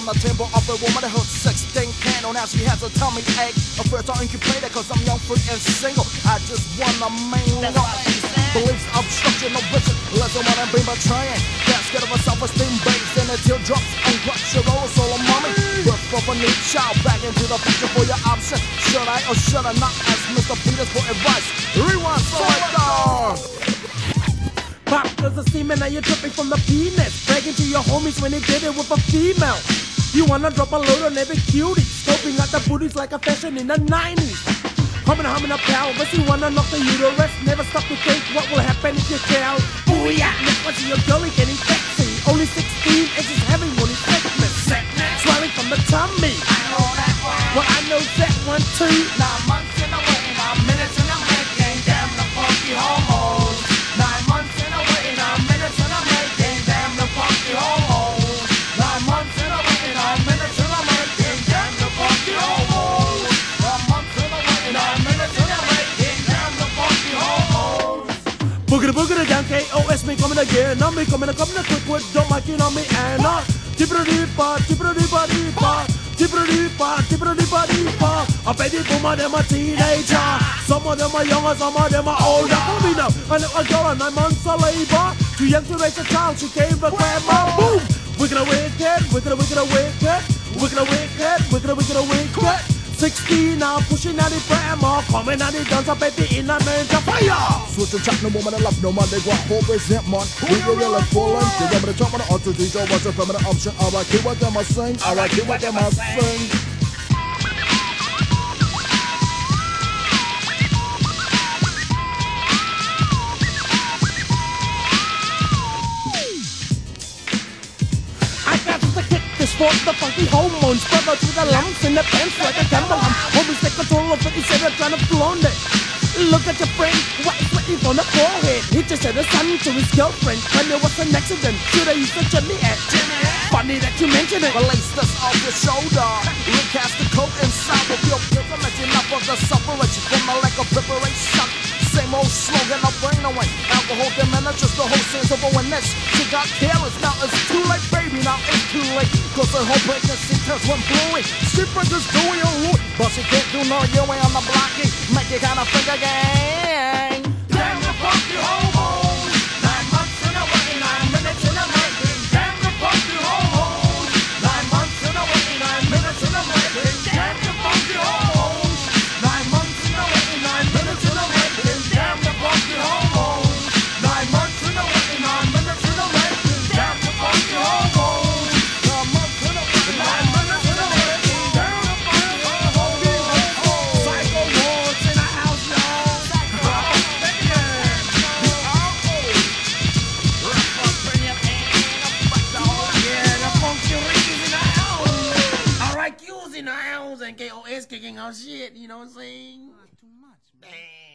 the table of a woman that holds 16 candle. Now she has a tummy ache. A first are incubator cause I'm young, free and single. I just wanna mainly beliefs obstruction of vision. Lesson when I'm being betraying. Casket of a self-esteem base and the teardrops uncrushed your roll solo mommy. Birth of a new child back into the future for your option. Should I or should I not ask Mr. Peters for advice? Rewind selector. Pop, there's a semen, now you're tripping from the penis. Bragging to your homies when they did it with a female. You wanna drop a load on every cutie, scoping out the booties like a fashion in the 90s. Humming a pelvis, you wanna knock the uterus. Never stop to think what will happen if you tell. Ooh yeah, look what's your girlie getting sexy. Only 16 inches having morning sickness. Swelling from the tummy. I know that one. Well, I know that one too. 9 months in a waiting, 9 minutes in a making. Damn the funky homos. 9 months in a waiting, 9 minutes in a making. Damn the funky homos. 9 months in a waiting, 9 minutes in a making. Damn the funky homos. 9 months in a waiting, 9 minutes in a making. Damn the funky homos. Boogie down KOS, me coming again. I'm me coming quick with don't like it on me and Tippity-dee-pa, tippity-dee-pa-dee-pa, tippity-dee-pa, tippity-dee-pa-dee-pa. I bet you boom of them a teenager. Some of them are younger, some of them are older. For me now, a little girl on 9 months of labor. Too young to raise a child, she came for grandma. Boom! Wicked a wicked, wicked a wicked a wicked, wicked a wicked, wicked a wicked a wicked. 16 now, pushing out the grandma, coming out the dancer, baby in a major fire. Switch and chat, no woman I love, no man they got for resentment. Who you really fooling? You got me the top of the auto DJ, what's your feminine option? Alright, keep what them I sing, alright, keep what them I sing. For the funky hormones, spread out through the lumps in the pants like a gamble hump. Homies take control of it, he said they're trying to flaunt it. Look at your friend, white sweating on the forehead. He just said a son to his girlfriend when there was an accident. Should I use the Jimmy at? Funny that you mention it. Release this off your shoulder. Recast the coat inside with your privilege. Enough of the suffrage from the lack of preparation. Same old slogan, no brain away. Alcohol diminishes the whole sense of awareness. She got careless, now it's too late, baby. Now it's too late. Cause her whole pregnancy turns one blowing. She just doing your root, but she can't do no your way on the blocking. Make it kind of think again. Damn the funky homos. 9 months in a waiting, 9 minutes in a making. Damn the funky homos. 9 months in a waiting, 9 minutes in a making. Damn the funky homos. 9 months in a waiting, 9 minutes in a making. Damn the funky homos. 9 months in a waiting, 9 minutes in a making. Damn the funky homos. 9 months in a waiting, 9 minutes in a making. Damn the funky homos. Psycho Wars in the house, y'all. And KOS kicking our shit, you know what I'm saying? Too much, man.